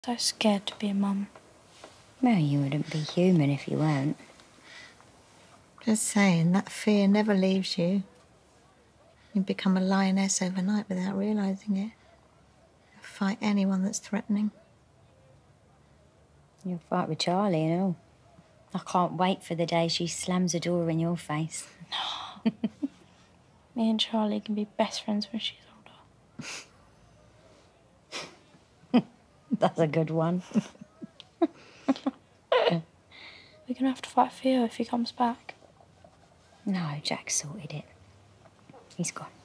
So scared to be a mum. Well, you wouldn't be human if you weren't. Just saying, that fear never leaves you. You become a lioness overnight without realising it. You fight anyone that's threatening. You'll fight with Charlie and all. I can't wait for the day she slams a door in your face. No. Me and Charlie can be best friends when she's older. That's a good one. We're going to have to fight Theo if he comes back. No, Jack sorted it. He's gone.